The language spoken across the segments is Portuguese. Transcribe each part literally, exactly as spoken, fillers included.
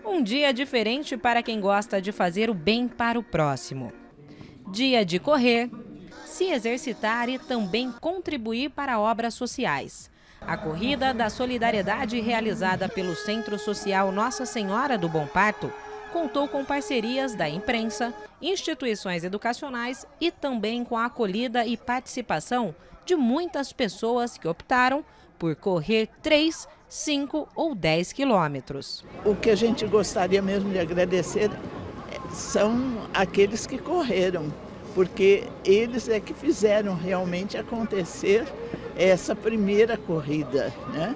Um dia diferente para quem gosta de fazer o bem para o próximo. Dia de correr, se exercitar e também contribuir para obras sociais. A Corrida da Solidariedade, realizada pelo Centro Social Nossa Senhora do Bom Parto, contou com parcerias da imprensa, instituições educacionais e também com a acolhida e participação de muitas pessoas que optaram por correr três, cinco ou dez quilômetros. O que a gente gostaria mesmo de agradecer são aqueles que correram, porque eles é que fizeram realmente acontecer essa primeira corrida, né?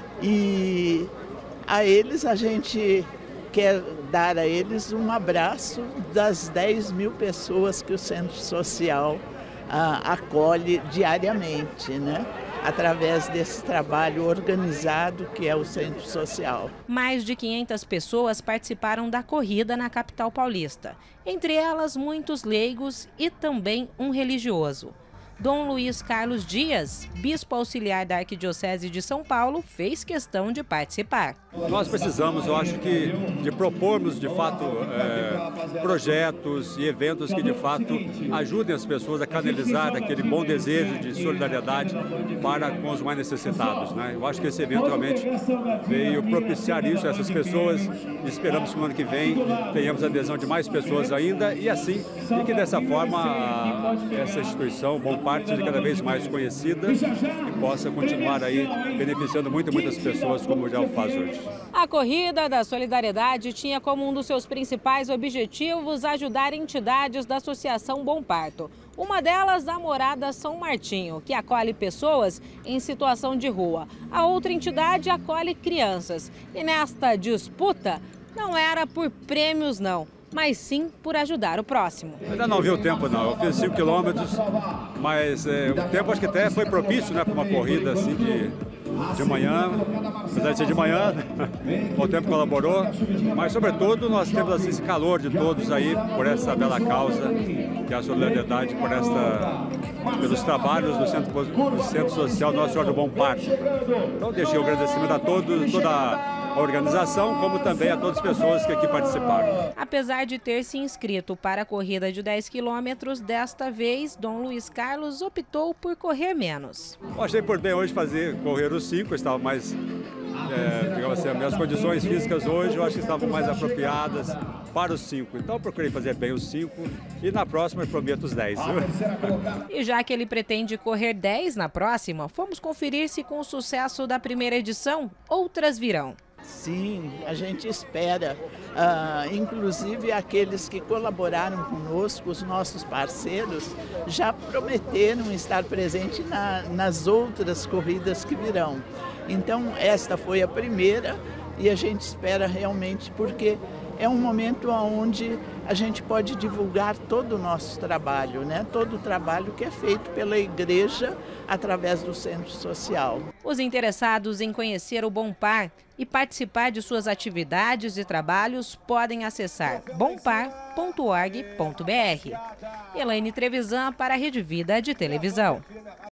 E a eles a gente quer dar a eles um abraço das dez mil pessoas que o Centro Social ah, acolhe diariamente, né? Através desse trabalho organizado que é o Centro Social. Mais de quinhentas pessoas participaram da corrida na capital paulista, entre elas muitos leigos e também um religioso. Dom Luiz Carlos Dias, bispo auxiliar da Arquidiocese de São Paulo, fez questão de participar. Nós precisamos, eu acho que, de propormos, de fato, é, projetos e eventos que, de fato, ajudem as pessoas a canalizar aquele bom desejo de solidariedade para com os mais necessitados, né? Eu acho que esse evento realmente veio propiciar isso a essas pessoas e esperamos que no ano que vem tenhamos a adesão de mais pessoas ainda e assim, e que dessa forma essa instituição, Bom Parto, seja cada vez mais conhecida e possa continuar aí beneficiando muito, muitas pessoas como já o faz hoje. A Corrida da Solidariedade tinha como um dos seus principais objetivos ajudar entidades da Associação Bom Parto. Uma delas, a Morada São Martinho, que acolhe pessoas em situação de rua. A outra entidade acolhe crianças. E nesta disputa, não era por prêmios não, mas sim por ajudar o próximo. Ainda não vi o tempo não, eu fiz cinco quilômetros, mas é, o tempo acho que até foi propício, né, para uma corrida assim de, de manhã, apesar de ser de manhã, o tempo colaborou, mas sobretudo nós temos assim, esse calor de todos aí por essa bela causa, que é a solidariedade por esta, pelos trabalhos do Centro, do Centro Social Nossa Senhora do Bom Parto. Então deixei o agradecimento a todos, toda a organização, como também a todas as pessoas que aqui participaram. Apesar de ter se inscrito para a corrida de dez quilômetros, desta vez, Dom Luiz Carlos optou por correr menos. Eu achei por bem hoje fazer correr os cinco, eu estava mais, é, digamos assim, as minhas condições físicas hoje eu acho que estavam mais apropriadas para os cinco. Então eu procurei fazer bem os cinco e na próxima eu prometo os dez. E já que ele pretende correr dez na próxima, fomos conferir se com o sucesso da primeira edição, outras virão. Sim, a gente espera, uh, inclusive aqueles que colaboraram conosco, os nossos parceiros, já prometeram estar presente na, nas outras corridas que virão. Então esta foi a primeira e a gente espera realmente porque é um momento onde a gente pode divulgar todo o nosso trabalho, né? Todo o trabalho que é feito pela igreja através do Centro Social. Os interessados em conhecer o Bom Par e participar de suas atividades e trabalhos podem acessar bompar ponto org ponto br. Elaine Trevisan para a Rede Vida de Televisão.